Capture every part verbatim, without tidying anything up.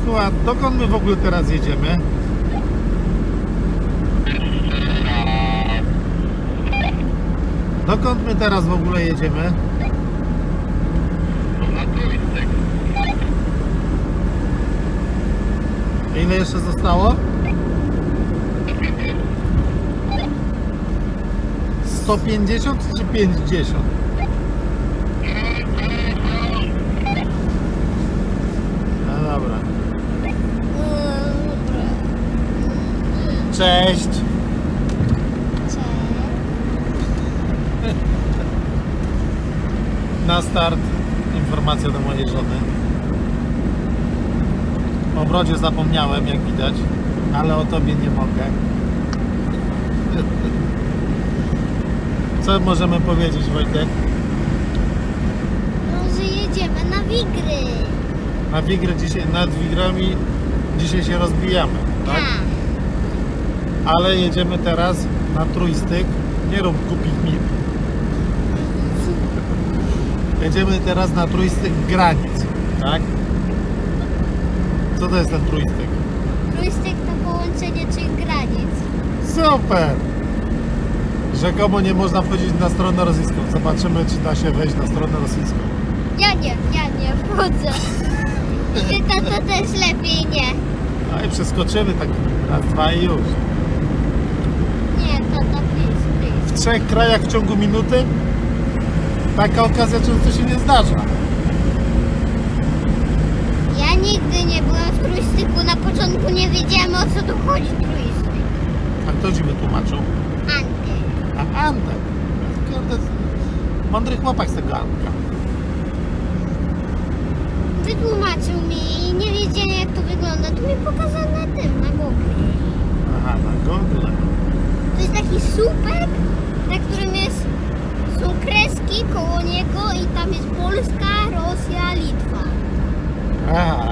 Wojtku, a dokąd my w ogóle teraz jedziemy? Dokąd my teraz w ogóle jedziemy? Ile jeszcze zostało? sto pięćdziesiąt czy pięćdziesiąt? No dobra. Cześć. Na start informacja do mojej żony. O brodzie zapomniałem, jak widać, ale o tobie nie mogę. Co możemy powiedzieć, Wojtek? No, że jedziemy na Wigry. Na Wigry dzisiaj, nad Wigrami dzisiaj się rozbijamy, tak? Tak. Ale jedziemy teraz na Trójstyk. Nie rób głupich min. Jedziemy teraz na Trójstyk Granic, tak? Co to jest ten Trójstyk? Trójstyk to połączenie trzech granic. Super! Rzekomo nie można wchodzić na stronę rosyjską. Zobaczymy, czy da się wejść na stronę rosyjską. Ja nie, ja nie wchodzę. I to, to też lepiej nie. No i przeskoczymy tak raz, dwa i już. Nie, to to please, please. W trzech krajach w ciągu minuty? Taka okazja często się nie zdarza. Ja nigdy nie byłem w Trójstyku. Na początku nie wiedziałem, o co tu chodzi Trójstyk. A kto ci wytłumaczył? Anty. A Antek. Kurde, mądry chłopak z tego Antka. Wytłumaczył mi i nie wiedziałem, jak to wygląda. Tu mi pokazał na tym, na Google. Aha, na Google. To jest taki słupek, na którym jest, są kreski koło niego i tam jest Polska, Rosja, Litwa. Aha.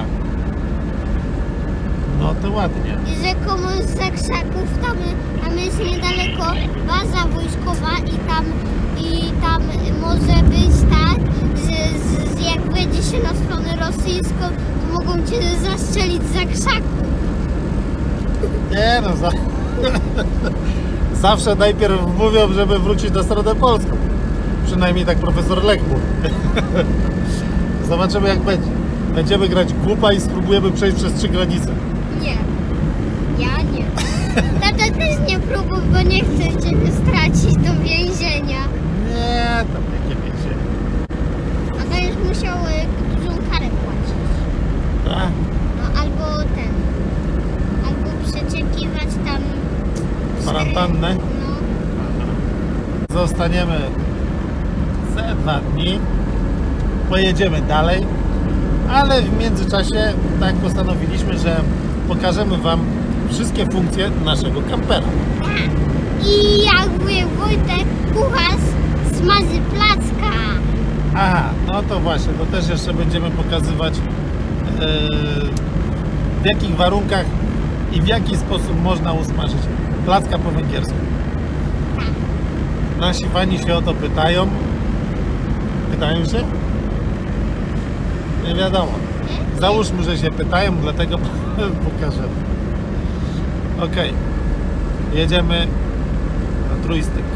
No to ładnie. I rzekomo z krzaków tam, tam jest niedaleko baza wojskowa i tam, i tam może być tak, że z, jak wejdzie się na stronę rosyjską, to mogą cię zastrzelić za krzaków. Nie no, za... zawsze najpierw mówią, żeby wrócić na stronę polską. Przynajmniej tak profesor Lech mówi. Zobaczymy, jak będzie. Będziemy grać głupa i spróbujemy przejść przez trzy granice. Nie, ja nie. Tata też nie próbuj, bo nie chcę ciebie stracić do więzienia. Nie, tam jakie więzienie. A będziesz musiał y, dużą karę płacić. Tak? No albo ten, albo przeczekiwać tam... Kwarantannę? No, Zostaniemy ze dwa dni. Pojedziemy dalej. Ale w międzyczasie tak postanowiliśmy, że pokażemy wam wszystkie funkcje naszego kampera. i jak wujek Wojtek kucharz smaży placka. Aha, no to właśnie, to też jeszcze będziemy pokazywać yy, w jakich warunkach i w jaki sposób można usmażyć placka po węgiersku. Nasi fani się o to pytają. Pytają się? Nie wiadomo. Załóżmy, że się pytają, dlatego pokażemy. Ok, jedziemy na Trójstyk.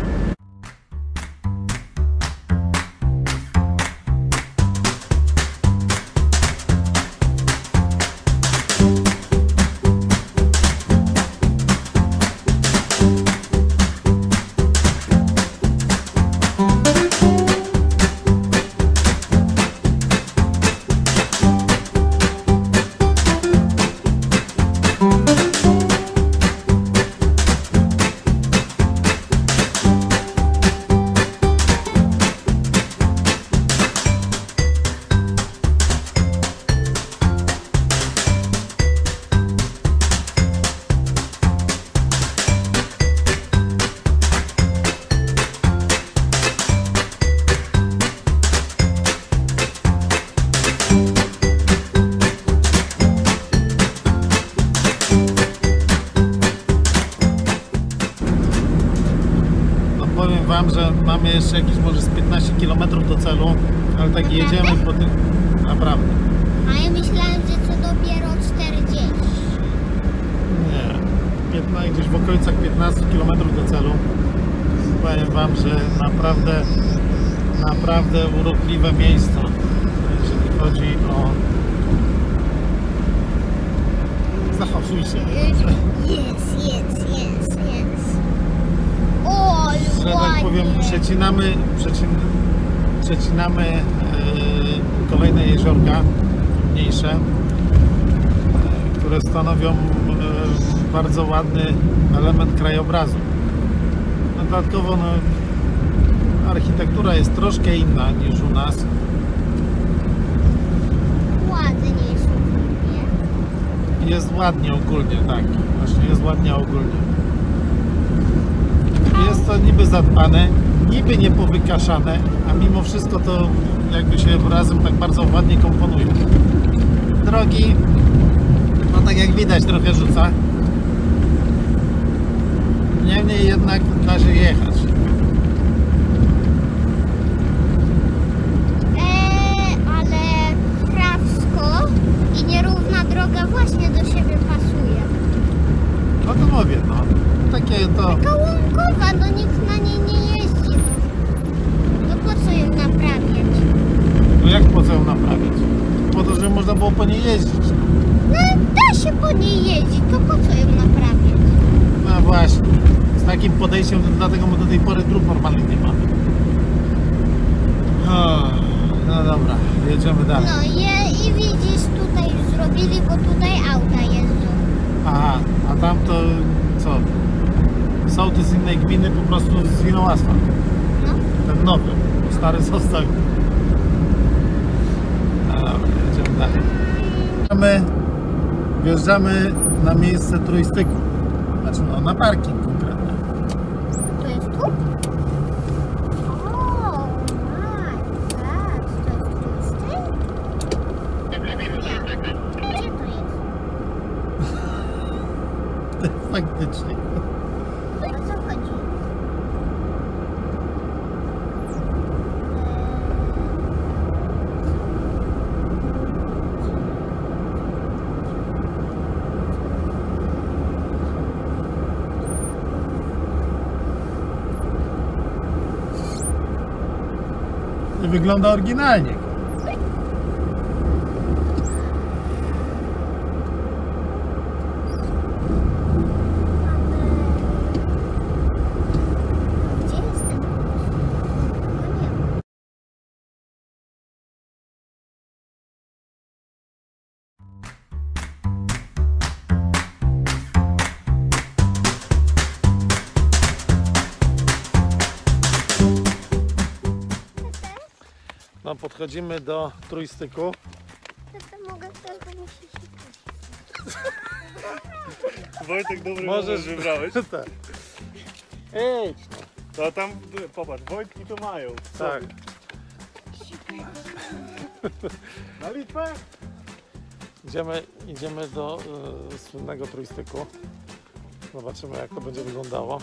Powiem wam, że mamy jeszcze jakieś może z piętnaście kilometrów do celu, ale tak Naprawdę? jedziemy po tym. Naprawdę. A ja myślałem, że co dopiero no i gdzieś w okolicach piętnastu kilometrów do celu. Powiem wam, że naprawdę naprawdę urokliwe miejsca, jeżeli chodzi o... Zachowuj się. Jest, jest, jest, jest. O, Że tak ładnie. powiem, przecinamy, przecin, przecinamy e, kolejne jeziorka mniejsze, e, które stanowią e, bardzo ładny element krajobrazu. No, dodatkowo no, architektura jest troszkę inna niż u nas. Ładnie jest ogólnie. Jest ładnie ogólnie, tak. Właśnie jest ładnie ogólnie. Jest to niby zadbane, niby nie powykaszane, a mimo wszystko to jakby się razem tak bardzo ładnie komponuje. Drogi, no tak jak widać, trochę rzuca. Niemniej jednak da się jechać. Eee, ale prawsko i nierówna droga właśnie do siebie pasuje. No to mówię, no. Takie to... Taka łąkowa, no nikt na niej nie jeździ. No, no po co ją naprawiać? No jak po co ją naprawić? Po to, żeby można było po niej jeździć. No da się po niej jeździć, to po co ją naprawiać? No właśnie. Z takim podejściem, to dlatego my do tej pory dróg normalnych nie mamy. O, no dobra, jedziemy dalej. No je, i widzisz, tutaj już zrobili, bo tutaj auta jeżdżą. Aha, a tam to co? Sołtys z innej gminy po prostu zwinął asfalt. No. Ten nowy, stary zostawił. No dobra, jedziemy dalej. Wjeżdżamy, wjeżdżamy na miejsce trójstyku. Znaczy no, na parking konkretnie. To jest tu? O, my gosh, to jest trójstyk? Gdzie to jest? Faktycznie. O co chodzi? Wygląda oryginalnie. Gdzie jest ten? No nie ma. No podchodzimy do trójstyku. To mogę też, bo muszę się... Wojtek, dobry Możesz moment wybrałeś. Tak. Idź. To tam, popatrz, Wojtki to mają. Tak. Na Litwę? Idziemy, idziemy do y, słynnego trójstyku. Zobaczymy, jak to będzie wyglądało.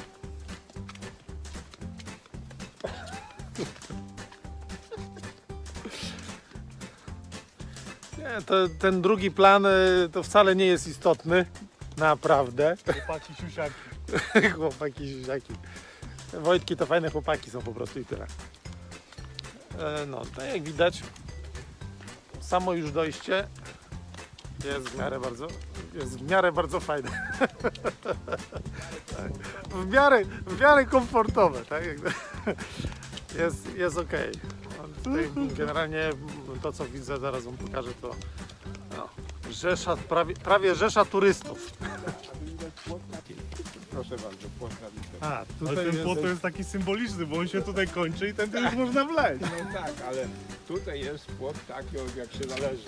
Nie, to, ten drugi plan y, to wcale nie jest istotny. Naprawdę. Chłopaki siusiaki. Chłopaki, siusiaki. Wojtki to fajne chłopaki są po prostu i tyle. E, no, tak jak widać, samo już dojście jest w miarę bardzo, jest w miarę bardzo fajne. Tak. W miarę, w miarę komfortowe, tak? Jest, jest ok. Tutaj generalnie to, co widzę, zaraz wam pokażę, to no, rzesza, prawie, prawie rzesza turystów. Proszę bardzo, płot na Litwę. A, Ale tutaj ten jest, płot to jest taki symboliczny, bo on się tutaj kończy i ten to już można wleźć. No tak, ale tutaj jest płot taki, jak się należy.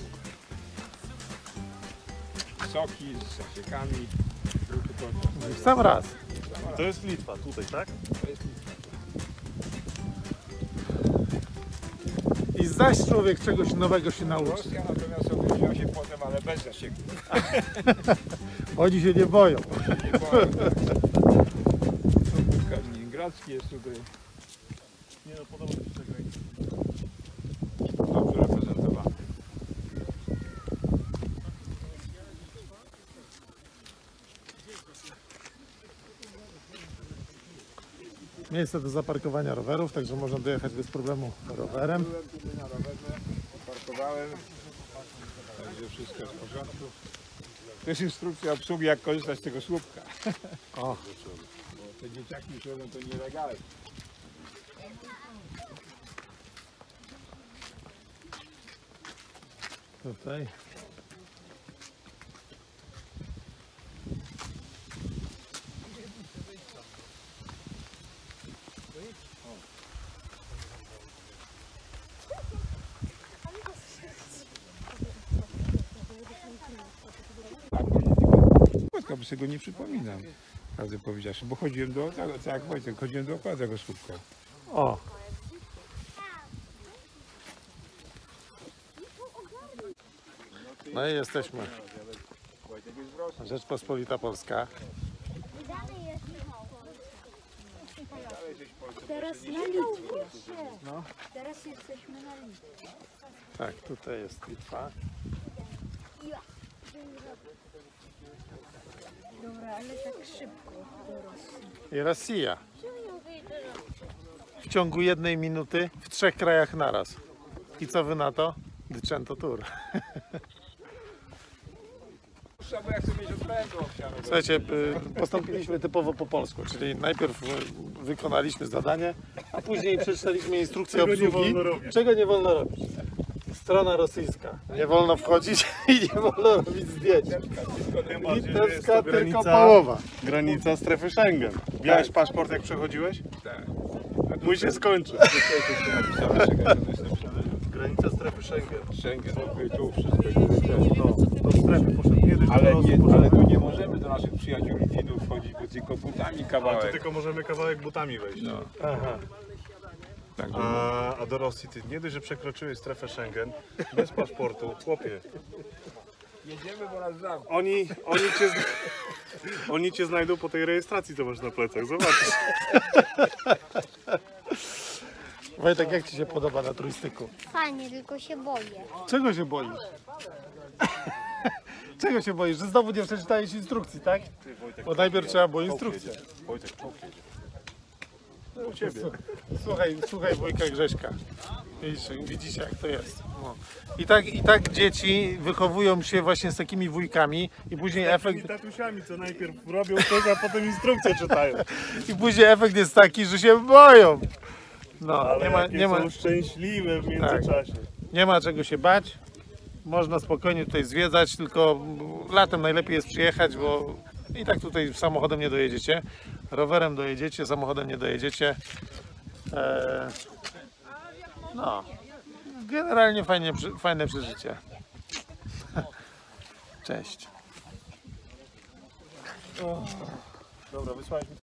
Soki z zasiekami. w sam raz. To jest Litwa tutaj, tak? To jest Litwa. I zaś człowiek czegoś nowego się nauczy. Rosja natomiast obróciła się płotem, ale bez zasieków. Oni się nie boją. Nie boję, tak. Kaliningradzki jest tutaj Nie no, podoba mi się ta granica. dobrze reprezentowany. miejsce do zaparkowania rowerów, także można dojechać bez problemu rowerem. Byłem tutaj na rowerze, parkowałem, także wszystko jest w porządku. To jest instrukcja obsługi, jak korzystać z tego słupka. O, Bo te dzieciaki już robią to nielegalnie. tutaj. Słupka, bo sobie go nie przypominam, prawdę powiedziawszy, bo chodziłem do, tak, tak jak Wojtek, chodziłem dookoła tego słupka. O. No i jesteśmy. Wojtek jest w Rosji. Rzeczpospolita Polska. Teraz na Litwie. No. Teraz jesteśmy na Litwie. Tak, tutaj jest Litwa. Dobra, ale tak szybko do Rosji. I Rosja. W ciągu jednej minuty w trzech krajach naraz. I co wy na to? Dyczęto tour. Bo ja chcę mieć odpędu owsianego. Słuchajcie, y, postąpiliśmy typowo po polsku, czyli najpierw y, wykonaliśmy zadanie, a później przeczytaliśmy instrukcję Czego nie obsługi, wolno robić. czego nie wolno robić. Strona rosyjska. Nie wolno wchodzić i nie wolno robić zdjęć. Tym bardziej, że jest Litewska to tylko granica, połowa. granica strefy Schengen. Miałeś paszport jak przechodziłeś? Tak. Mój się skończy. Granica strefy Schengen. Schengen, tu wszystko jest. No, do strefy poszedł. Nie dość, Ale, do Rosji nie, poszedł. ale tu nie możemy do naszych przyjaciół Litwinów wchodzić, bo tylko butami Ale tu kawałek. tylko możemy kawałek butami wejść. No. Aha. Tak, A, a do Rosji ty nie dość, że przekroczyłeś strefę Schengen bez paszportu, chłopie. jedziemy, bo nas zamkną. Oni, oni, cię, zna- oni cię znajdą po tej rejestracji, co masz na plecach. Zobaczysz. Wojtek, jak ci się podoba na turystyku? Fajnie, tylko się boję. Czego się boisz? Czego się boisz? Że znowu nie przeczytałeś instrukcji, tak? Bo najpierw trzeba było instrukcję. Wojtek, czołg jedzie. U ciebie. Słuchaj, słuchaj wujka Grześka. Widzisz, widzicie jak to jest. No. I, tak, I tak dzieci wychowują się właśnie z takimi wujkami i później efekt, I tatusiami, co najpierw robią coś, a potem instrukcję czytają. i później efekt jest taki, że się boją. No, Ale nie ma, jakie nie ma, są szczęśliwe w międzyczasie. nie ma czego się bać. Można spokojnie tutaj zwiedzać, tylko latem najlepiej jest przyjechać, bo i tak tutaj samochodem nie dojedziecie. Rowerem dojedziecie, samochodem nie dojedziecie. Eee, no, generalnie fajnie, przy- fajne przeżycie. Cześć. Dobra, wysłałeś mi